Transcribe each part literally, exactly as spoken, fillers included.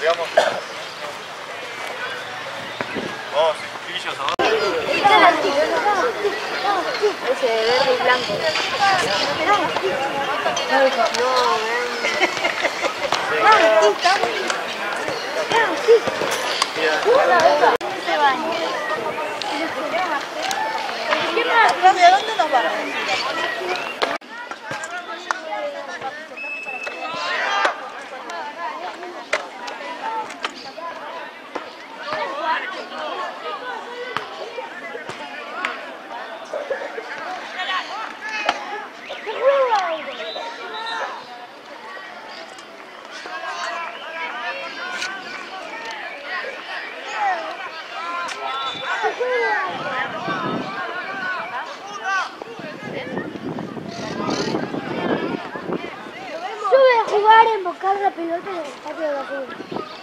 digamos. Vamos, pillos ahora. Ese de verde y blanco. No, ¿de dónde nos vamos? Jugar a embocar la pelota en el patio de la fútbol.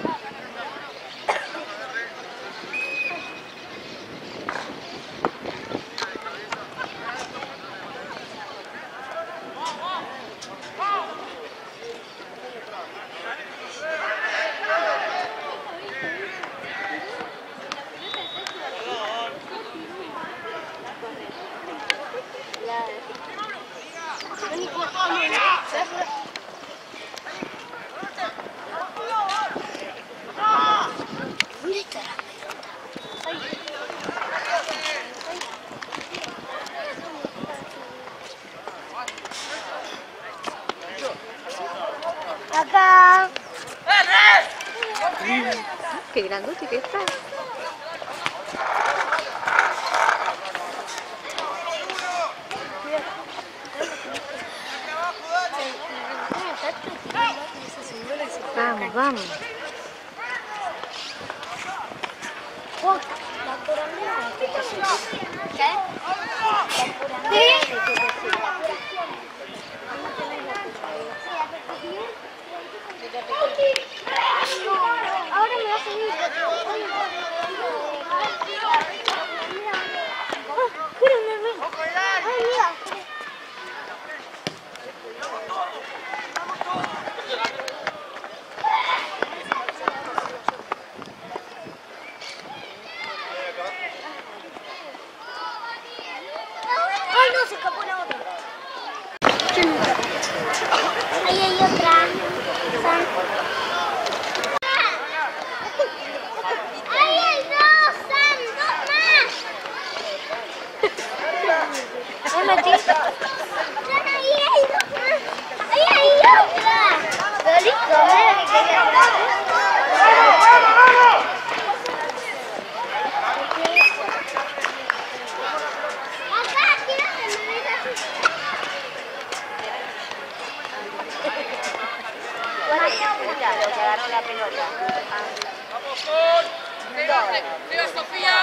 Acá. Qué grandote que está. Vamos, vamos. ¿Qué? Ahora me va a subir. Ay, mira. Ay, no, se escapó la otra. Ahí hay otra. ¡Ahí hay dos! ¡San! ¡Dos más! ¿Me metí? ¡Ahí hay dos más! ¡Ahí hay otra! Pero listo, mira que quería hablar. Acá, quiero que me veas así. Lo que agarró la pelota. ¡Vamos, Sol! ¡Viva Sofía!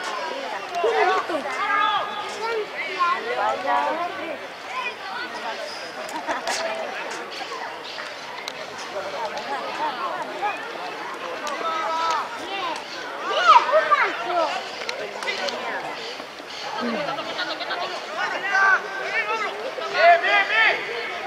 ¡Bien, bien, bien!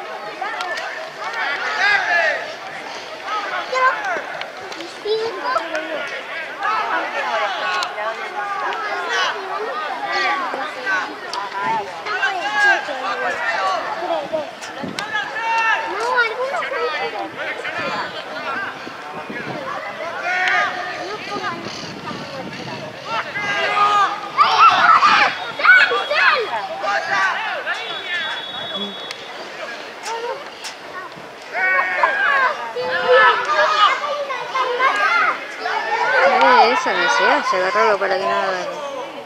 Eh, esa no se hace, agarrarlo para que no lo agarre.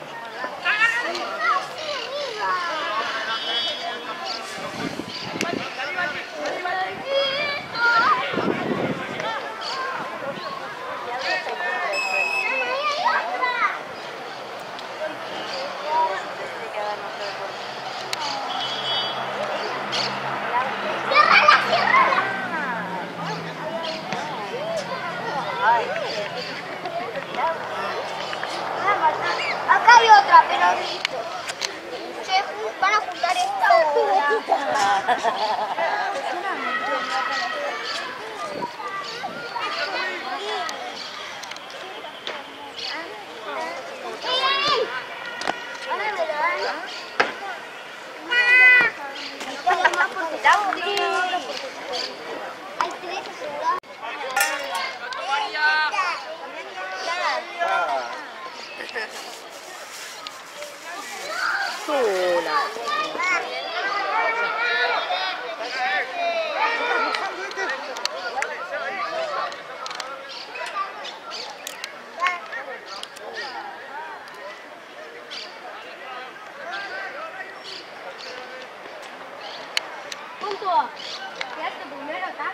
Acá hay otra, pero listo. Se van a juntar esta hora. Chula. Punto. Quedaste primero acá.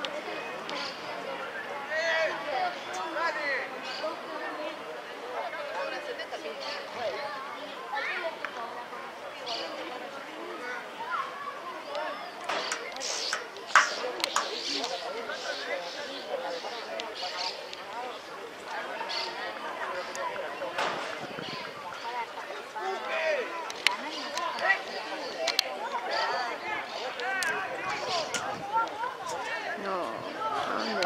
No, ¿dónde?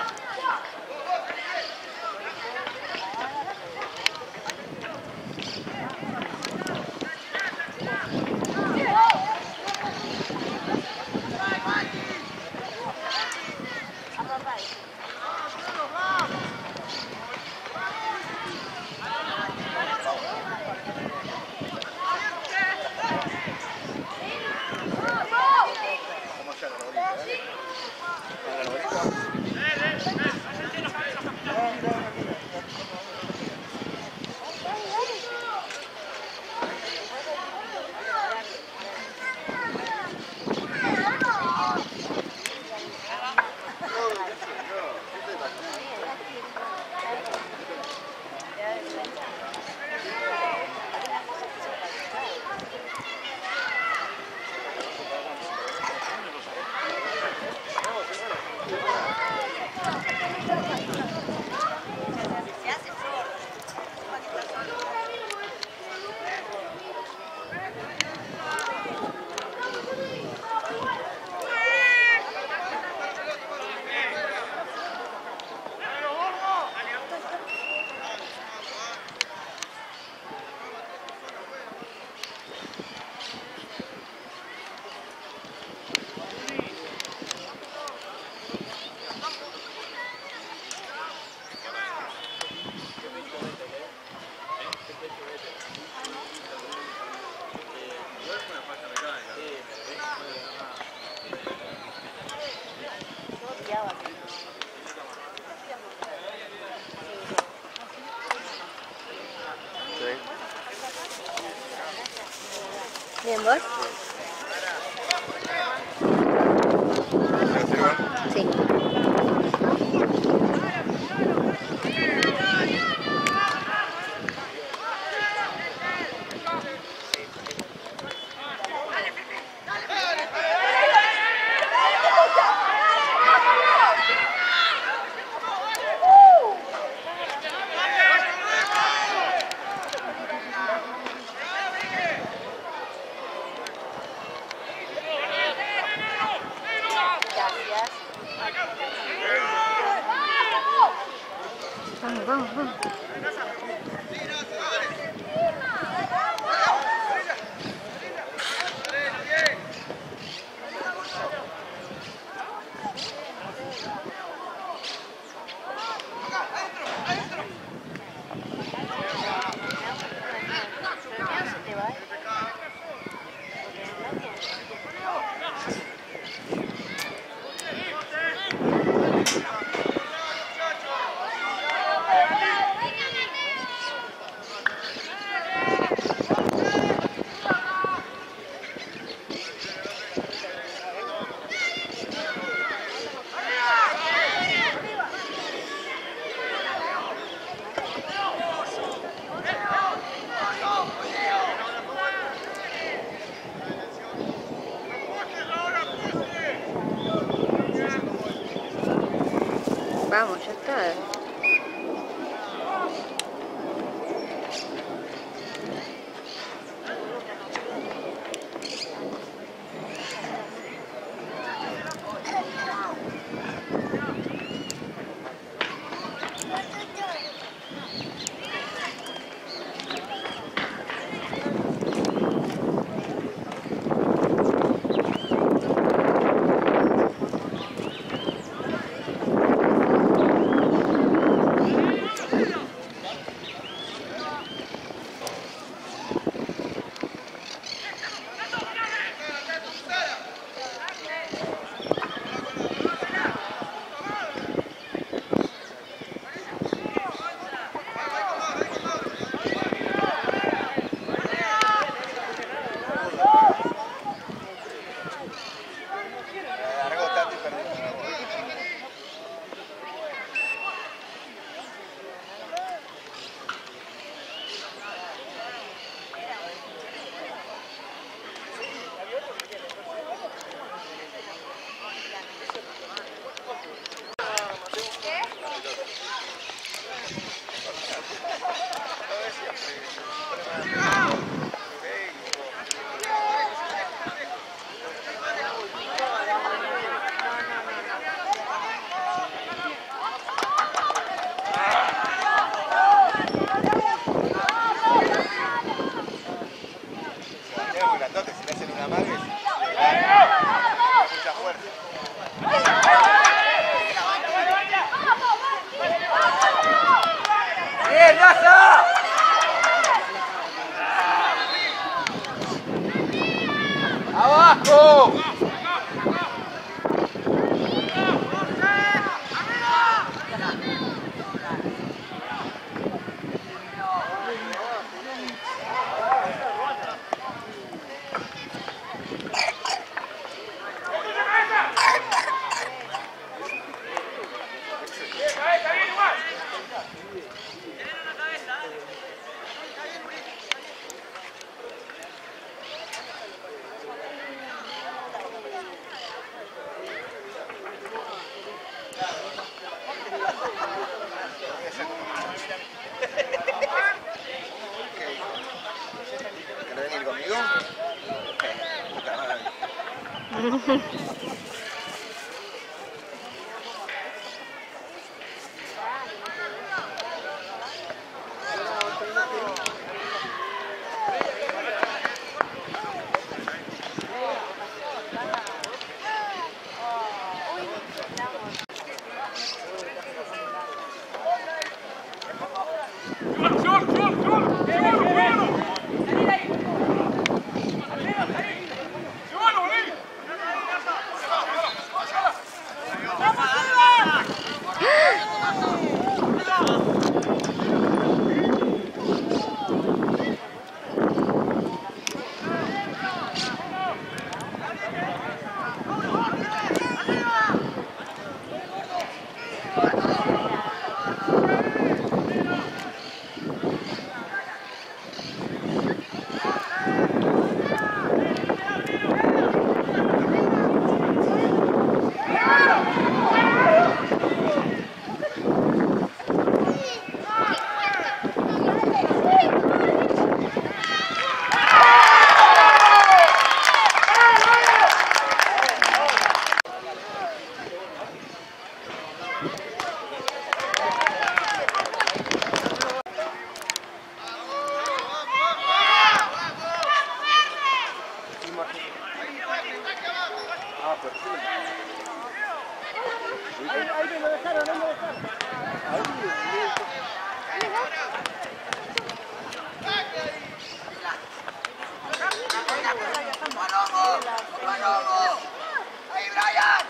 Bien, ¿vos? Sí. Vamos, vamos, vamos. Vamos, ya está. son muy grandotes, si le hacen una mague, mucha fuerza. ¡Bien, Laza! ¡Abajo! ¿Querés venir conmigo? Puta madre. Ah, perfecto. Ahí, ahí me lo dejaron, ahí me lo dejaron. Ahí, ¡Ahí, Brian!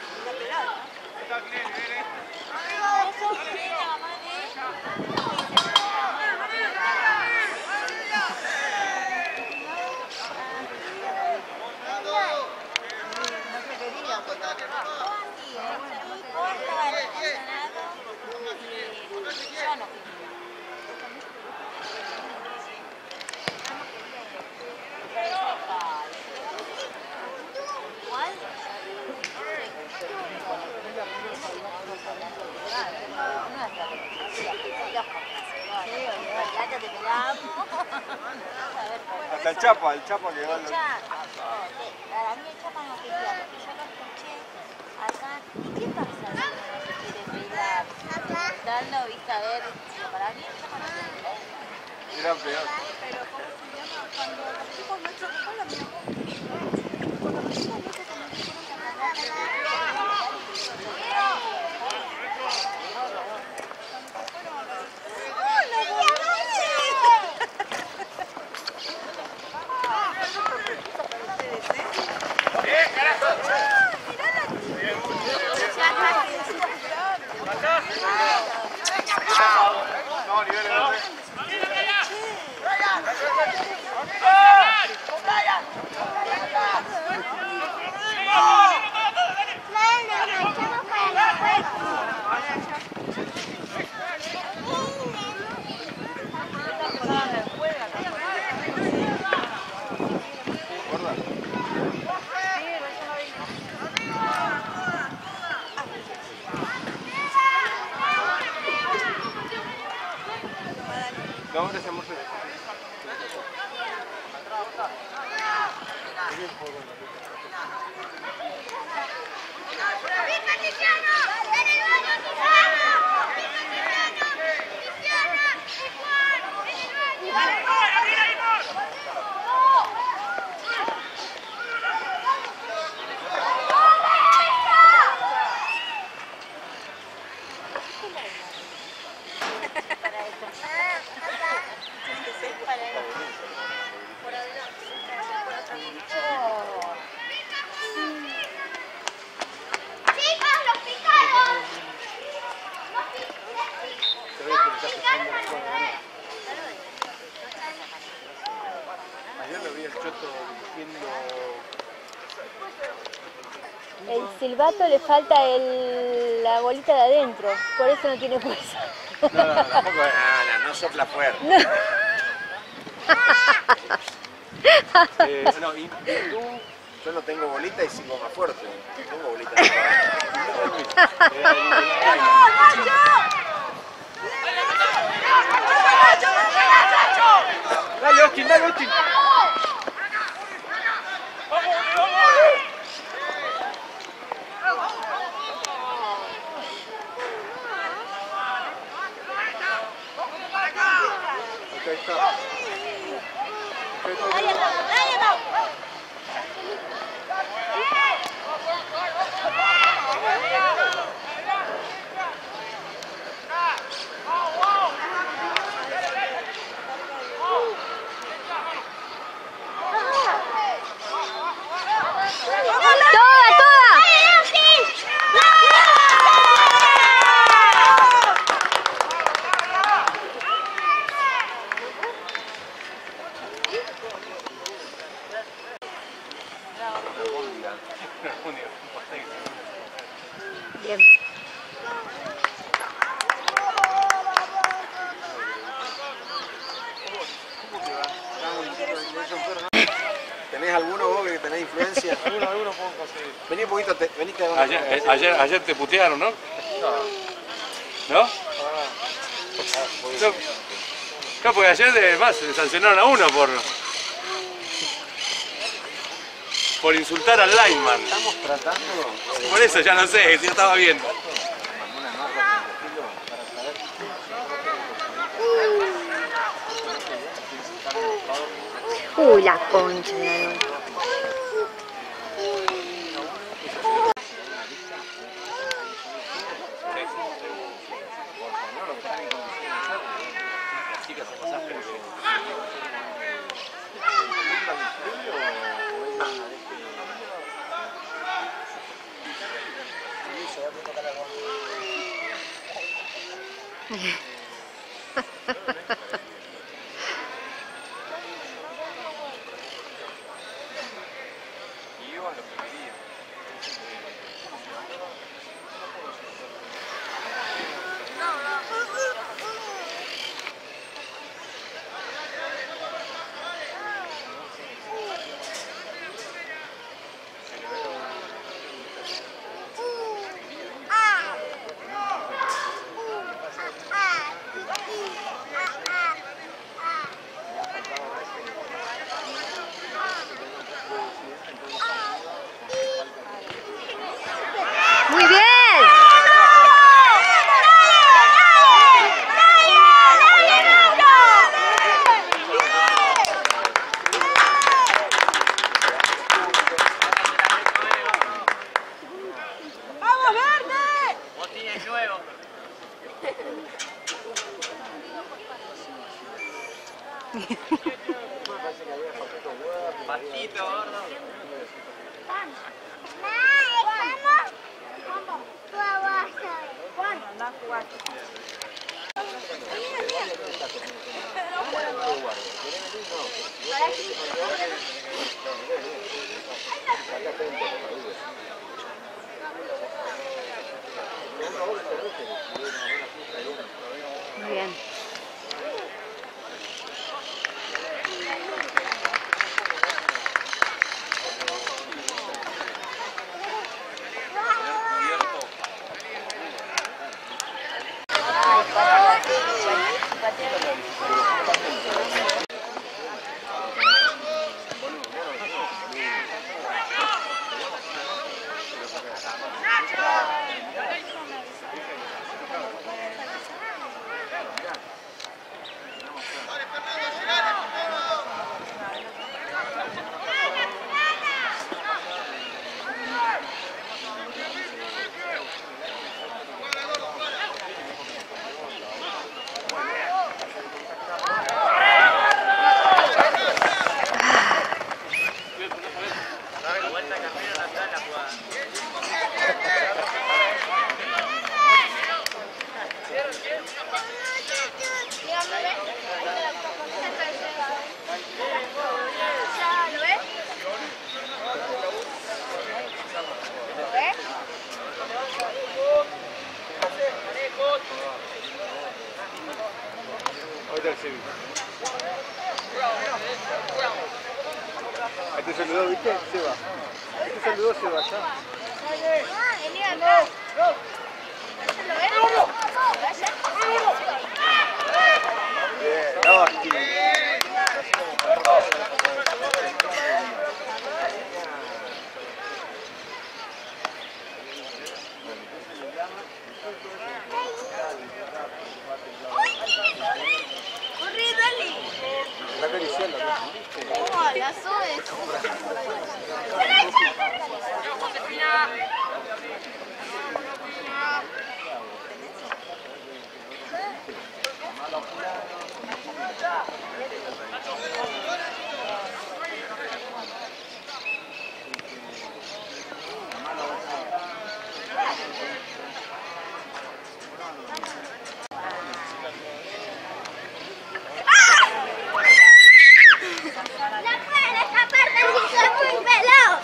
hasta el Chapa, el Chapa que va a los... Para mí el Chapa no quería, porque yo lo escuché acá. ¿Y qué pasa si no se quiere pegar? Tal no viste a ver, para mí el Chapa no quería. Era peor. Pero ¿cómo se llama? Cuando los chicos nuestros fueron la misma cosa. Cuando los chicos nuestros también se fueron a No, nivel de... ¡Brian! Choto diciendo... El silbato le falta el, la bolita de adentro, por eso no tiene fuerza. No, no, no, tampoco, no, no, no sopla fuerte. No. Eh, no, y, y tú, yo no tengo bolita y sigo más fuerte. No tengo bolita. Dale, Austin, dale, Austin. Okay, stop. Bien. ¿Tenés alguno vos que tenés influencia? Alguno, alguno puedo conseguir. Vení un poquito, te, vení que Ayer, eh, ayer, ayer te putearon, ¿no? ¿No? No, no, porque ayer además se sancionaron a uno por por insultar al lineman. Estamos tratando... Por eso ya no sé, si yo estaba viendo. Una nota por estilo para saber... Uy, la concha de la lora. Muy bien. Pastito, gordo. Muy bien. Ya, Ahí te saludó, ¿viste? Seba. Ahí te saludó Seba, ya. Vení acá. Bien, Losky. Corrí, dale. Está acariciando, ¿no? No, la subes. No puedes escaparte si soy muy veloz.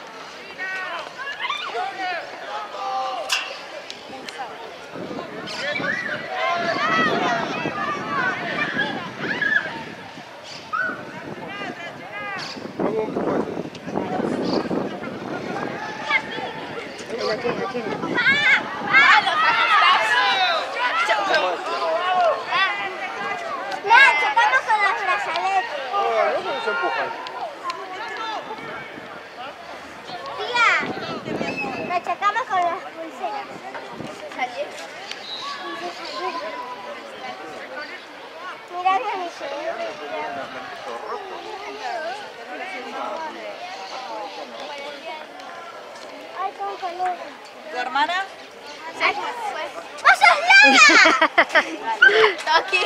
Vamos un poco. Lo tiene, lo tiene. ¡Ah! ¡Los No, chocamos con los brazaletes. Ah, no, no se empujan. Tía, nos chocamos con las pulseras. Mira que mi Ay, con calor. ¿Tu hermana? ¡Vos sos loca! Toki.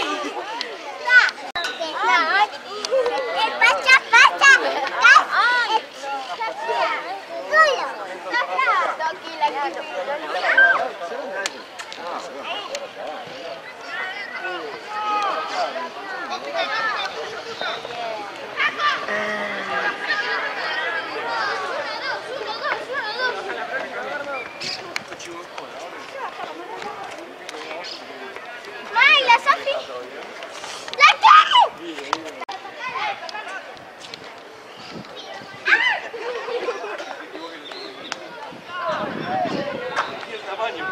No, el pacha pacha. Ay, Toki, la ¡Ay, la Sofi! ¡La qué! Y el tamaño.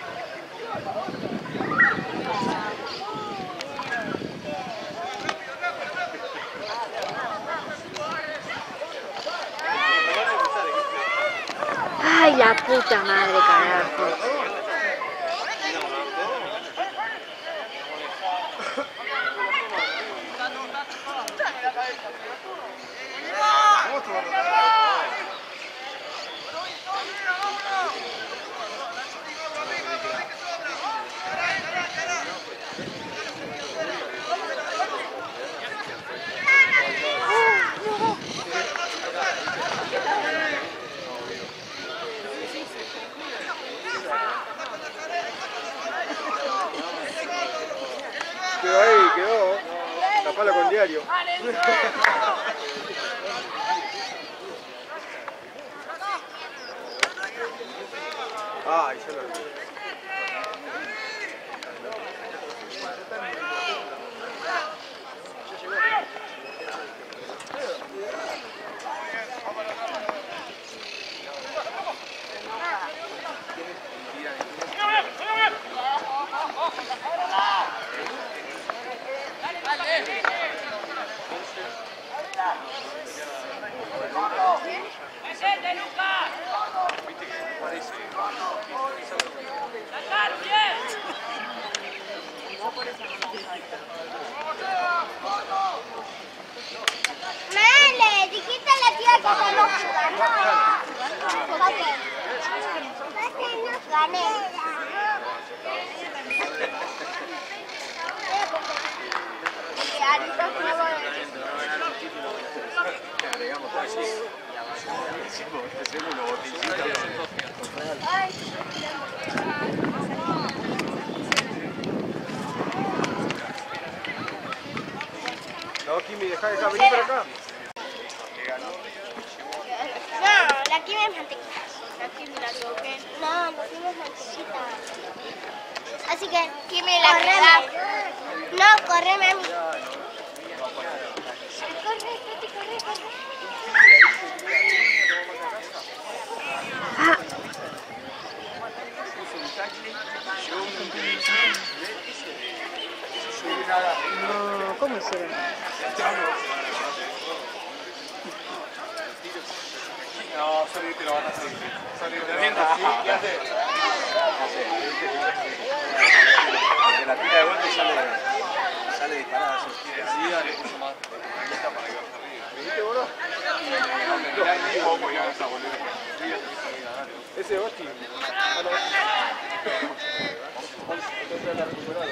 Ay, la puta madre, carajo. Quedó ahí, quedó. Tapala con diario. Ay, se lo olvidé. Male, dijiste a la tía que estamos jugando. Ok. Que nos gané. Porque ahorita no voy a... Ay. No, Kimi, deja, deja, vení para acá. No, la Kimi es mantequilla. La Kimi la toqué. No, la Kimi es mantequita. Así que, Kimi la queda. No, corre, mami. Corre, corre, corre, corre. No, sorry, te lo van a hacer. Sorry, te miento, ¿sí? ¿Qué haces? Que la tira de vuelta y sale, sale disparada. Sí, dale, mucho más. Ahí está para que vaya arriba. ¿Viste, boludo? No, me mirá ahí, poco y vas a volver. Ese es Osti. Ah, no. Entonces la recuperado.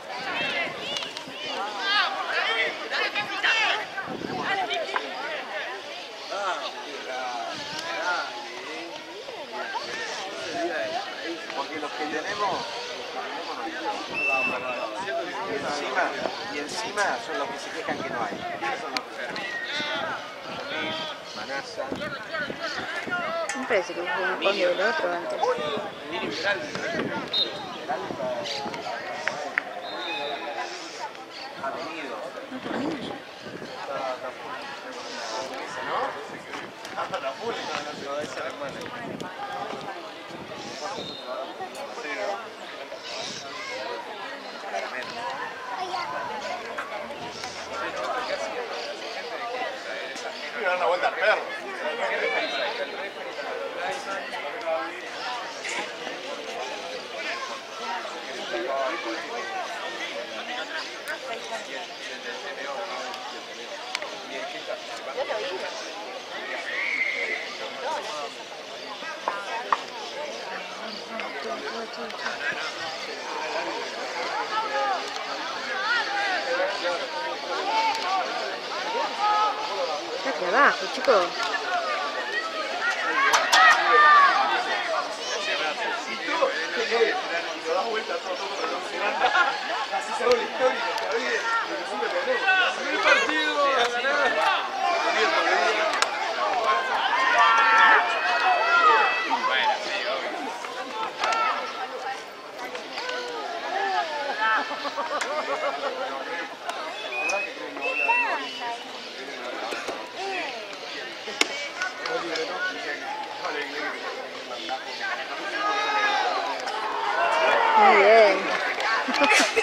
Porque los que tenemos, y encima, y encima son los que se quejan que no hay. Son los que Manasa. Me parece que fue un cambio del otro antes. Ha venido. ¿No termina ya? Voy a dar una vuelta al perro. Está aquí abajo, chicos. Y lo das vuelta todo, todo revolucionando. Así se hago la historia, está bien. Pero siempre tenemos. El partido a ganar. Muy bien.